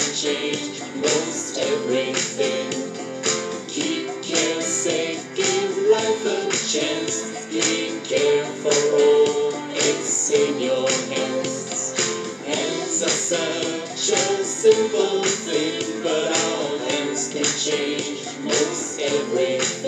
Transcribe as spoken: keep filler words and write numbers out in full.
change most everything. Keep care safe, give life a chance. Being careful, oh, it's in your hands. Hands are such a simple thing, but our hands can change most everything.